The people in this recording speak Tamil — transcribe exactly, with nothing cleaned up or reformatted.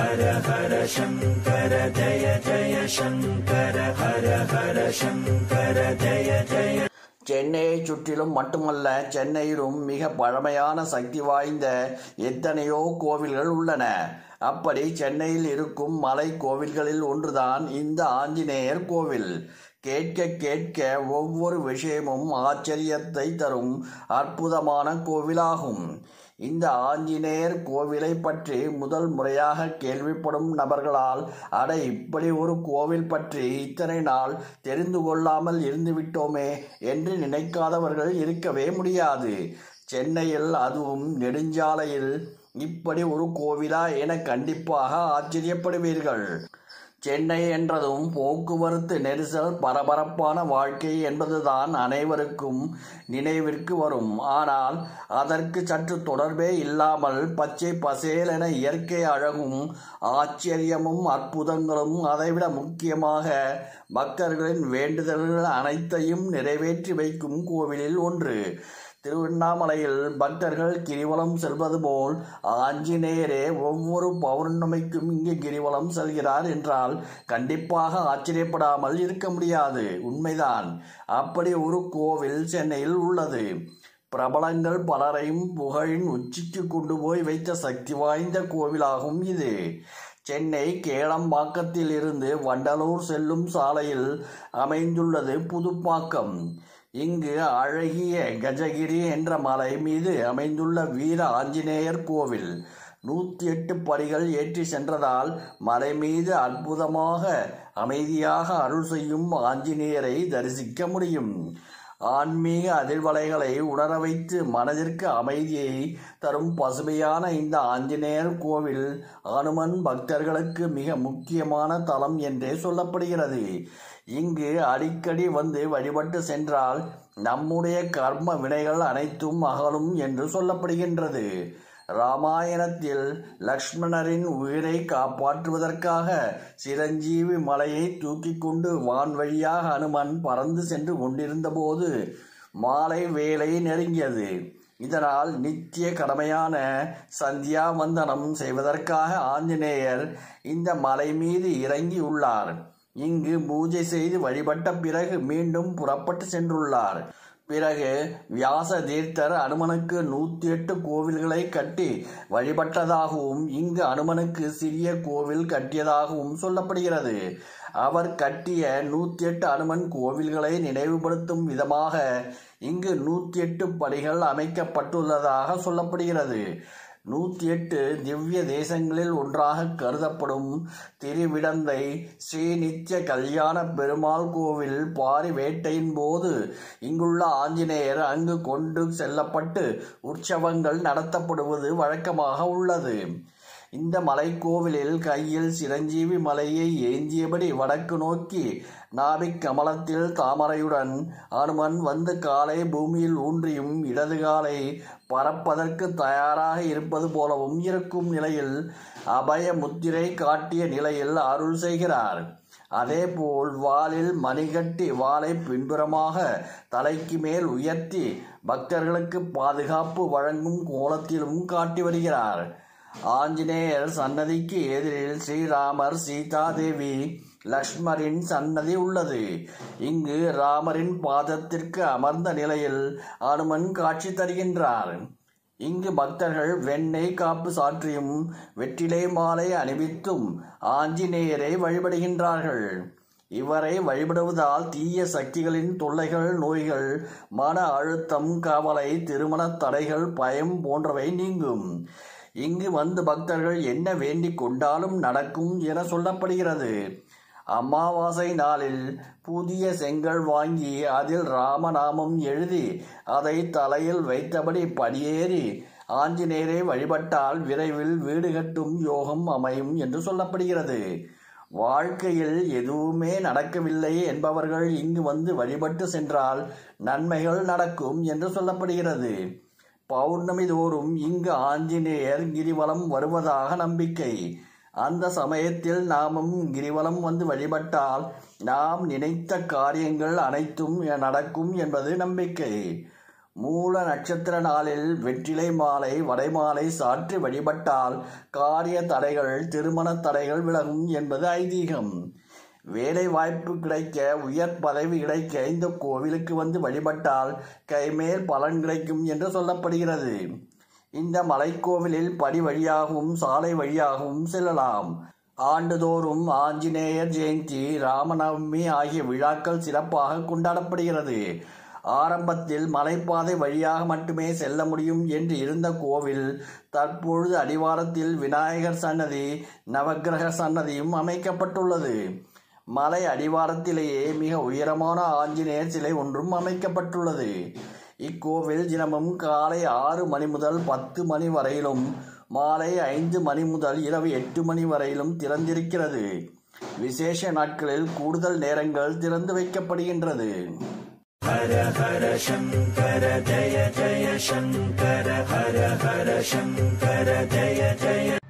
ஹர ஹர சங்கர ஜய ஜய சங்கர ஹர ஹர சங்கர ஜய ஜய. சென்னையை சுற்றிலும் மட்டுமல்ல, சென்னையிலும் மிக பழமையான சக்தி வாய்ந்த எத்தனையோ கோவில்கள் உள்ளன. அப்படி சென்னையில் இருக்கும் மலை கோவில்களில் ஒன்றுதான் இந்த ஆஞ்சநேயர் கோவில். கேட்க கேட்க ஒவ்வொரு விஷயமும் ஆச்சரியத்தை தரும் அற்புதமான கோவிலாகும். இந்த ஆஞ்சநேயர் கோவிலை பற்றி முதல் முறையாக கேள்விப்படும் நபர்களால் அட இப்படி ஒரு கோவில் பற்றி இத்தனை நாள் தெரிந்து கொள்ளாமல் இருந்துவிட்டோமே என்று நினைக்காதவர்கள் இருக்கவே முடியாது. சென்னையில், அதுவும் நெடுஞ்சாலையில் இப்படி ஒரு கோவிலா என கண்டிப்பாக ஆச்சரியப்படுவீர்கள். சென்னை என்றதும் போக்குவரத்து நெரிசல், பரபரப்பான வாழ்க்கை என்பதுதான் அனைவருக்கும் நினைவிற்கு வரும். ஆனால் அதற்கு சற்று தொடர்பே இல்லாமல் பச்சை பசேலென இயற்கை அழகும் ஆச்சரியமும் அற்புதங்களும், அதைவிட முக்கியமாக பக்தர்களின் வேண்டுதல்கள் அனைத்தையும் நிறைவேற்றி வைக்கும் கோவிலில் ஒன்று. திருவண்ணாமலையில் பக்தர்கள் கிரிவலம் செல்வது போல் ஆஞ்சநேயரே ஒவ்வொரு பௌர்ணமிக்கும் இங்கே கிரிவலம் செல்கிறார் என்றால் கண்டிப்பாக ஆச்சரியப்படாமல் இருக்க முடியாது. உண்மைதான். அப்படி ஒரு கோவில் சென்னையில் உள்ளது. பிரபலங்கள் பலரையும் புகழின் உச்சிக்கு கொண்டு போய் வைத்த சக்தி வாய்ந்த கோவிலாகும் இது. சென்னை கேளம்பாக்கத்தில் இருந்து வண்டலூர் செல்லும் சாலையில் அமைந்துள்ளது புதுப்பாக்கம். இங்கு அழகிய கஜகிரி என்ற மலை மீது அமைந்துள்ள வீர ஆஞ்சநேயர் கோவில். நூற்றி எட்டு படிகள் ஏற்றி சென்றதால் மலை மீது அற்புதமாக அமைதியாக அருள் செய்யும் ஆஞ்சநேயரை தரிசிக்க முடியும். ஆன்மீக அதிர்வலைகளை உணர வைத்து மனதிற்கு அமைதியை தரும் பசுமையான இந்த ஆஞ்சநேயர் கோவில் அனுமன் பக்தர்களுக்கு மிக முக்கியமான தலம் என்றே சொல்லப்படுகிறது. இங்கு அடிக்கடி வந்து வழிபட்டு சென்றால் நம்முடைய கர்ம வினைகள் அனைத்தும் அகலும் என்று சொல்லப்படுகின்றது. ராமாயணத்தில் லக்ஷ்மணரின் உயிரை காப்பாற்றுவதற்காக சிரஞ்சீவி மலையை தூக்கி கொண்டு வான் வழியாக அனுமன் பறந்து சென்று கொண்டிருந்த போது மாலை வேலை நெருங்கியது. இதனால் நித்திய கடமையான சந்தியா வந்தனம் செய்வதற்காக ஆஞ்சநேயர் இந்த மலை மீது இறங்கி உள்ளார். இங்கு பூஜை செய்து வழிபட்ட பிறகு மீண்டும் புறப்பட்டு சென்றுள்ளார். பிறகு வியாச தீர்த்தர் அனுமனுக்கு நூற்றி எட்டு கோவில்களை கட்டி வழிபட்டதாகவும் இங்கு அனுமனுக்கு சிறிய கோவில் கட்டியதாகவும் சொல்லப்படுகிறது. அவர் கட்டிய நூற்றி எட்டு அனுமன் கோவில்களை நினைவுபடுத்தும் விதமாக இங்கு நூற்றி எட்டு படிகள் அமைக்கப்பட்டுள்ளதாக சொல்லப்படுகிறது. நூற்றி எட்டு திவ்ய தேசங்களில் ஒன்றாக கருதப்படும் திருவிடந்தை ஸ்ரீ நித்திய கல்யாண பெருமாள் கோவில் பாரி வேட்டையின் போது இங்குள்ள ஆஞ்சநேயர் அங்கு கொண்டு செல்லப்பட்டு உற்சவங்கள் நடத்தப்படுவது வழக்கமாக உள்ளது. இந்த மலைக்கோவிலில் கையில் சிரஞ்சீவி மலையை ஏந்தியபடி வடக்கு நோக்கி நாபிக் கமலத்தில் தாமரையுடன் அனுமன் வந்து காலை பூமியில் ஊன்றியும் இடது காலை பறப்பதற்கு தயாராக இருப்பது போலவும் இருக்கும் நிலையில் அபய முத்திரை காட்டிய நிலையில் அருள் செய்கிறார். அதேபோல் வாளில் மணிகட்டி வாளை பின்புறமாக தலைக்கு மேல் உயர்த்தி பக்தர்களுக்கு பாதுகாப்பு வழங்கும் கோலத்திலும் காட்டி வருகிறார். ஆஞ்சநேயர் சன்னதிக்கு எதிரில் ஸ்ரீராமர், சீதாதேவி, லக்ஷ்மரின் சன்னதி உள்ளது. இங்கு ராமரின் பாதத்திற்கு அமர்ந்த நிலையில் அனுமன் காட்சி தருகின்றார். இங்கு பக்தர்கள் வெண்ணெய் காப்பு சாற்றியும் வெற்றிலை மாலை அணிவித்தும் ஆஞ்சநேயரை வழிபடுகின்றார்கள். இவரை வழிபடுவதால் தீய சக்திகளின் தொல்லைகள், நோய்கள், மன அழுத்தம், கவலை, திருமண தடைகள், பயம் போன்றவை நீங்கும். இங்கு வந்து பக்தர்கள் என்ன வேண்டிக் கொண்டாலும் நடக்கும் என சொல்லப்படுகிறது. அமாவாசை நாளில் புதிய செங்கல் வாங்கி அதில் ராமநாமம் எழுதி அதை தலையில் வைத்தபடி படியேறி ஆஞ்சநேயரை வழிபட்டால் விரைவில் வீடு கட்டும் யோகம் அமையும் என்று சொல்லப்படுகிறது. வாழ்க்கையில் எதுவுமே நடக்கவில்லை என்பவர்கள் இங்கு வந்து வழிபட்டு சென்றால் நன்மைகள் நடக்கும் என்று சொல்லப்படுகிறது. பௌர்ணமி தோறும் இங்கு ஆஞ்சநேயர் கிரிவலம் வருவதாக நம்பிக்கை. அந்த சமயத்தில் நாமும் கிரிவலம் வந்து வழிபட்டால் நாம் நினைத்த காரியங்கள் அனைத்தும் நடக்கும் என்பது நம்பிக்கை. மூல நட்சத்திர நாளில் வெற்றிலை மாலை வடைமாலை சாற்றி வழிபட்டால் காரிய தடைகள் திருமண தடைகள் விலகும் என்பது ஐதீகம். வேலை வாய்ப்பு கிடைக்க உயர் பதவி கிடைக்க இந்த கோவிலுக்கு வந்து வழிபட்டால் கைமேல் பலன் கிடைக்கும் என்று சொல்லப்படுகிறது. இந்த மலைக்கோவிலில் படி வழியாகவும் சாலை வழியாகவும் செல்லலாம். ஆண்டுதோறும் ஆஞ்சநேயர் ஜெயந்தி ராமநவமி ஆகிய விழாக்கள் சிறப்பாக கொண்டாடப்படுகிறது. ஆரம்பத்தில் மலைப்பாதை வழியாக மட்டுமே செல்ல முடியும் என்று இருந்த கோவில் தற்பொழுது அடிவாரத்தில் விநாயகர் சன்னதி நவக்கிரக சன்னதியும் அமைக்கப்பட்டுள்ளது. மலை அடிவாரத்திலேயே மிக உயரமான ஆஞ்சநேயர் சிலை ஒன்றும் அமைக்கப்பட்டுள்ளது. இக்கோவில் தினமும் காலை ஆறு மணி முதல் பத்து மணி வரையிலும் மாலை ஐந்து மணி முதல் இரவு எட்டு மணி வரையிலும் திறந்திருக்கிறது. விசேஷ நாட்களில் கூடுதல் நேரங்கள் திறந்து வைக்கப்படுகின்றது. ஹர ஹர சங்கர ஜய ஜய சங்கர ஹர ஹர சங்கர ஜய ஜய